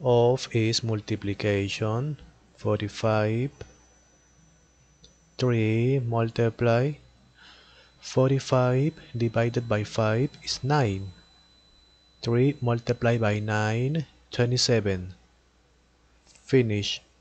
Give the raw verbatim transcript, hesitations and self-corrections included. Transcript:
of is multiplication. forty-five, three multiply forty-five divided by five is nine. three multiplied by nine, twenty-seven. Finish.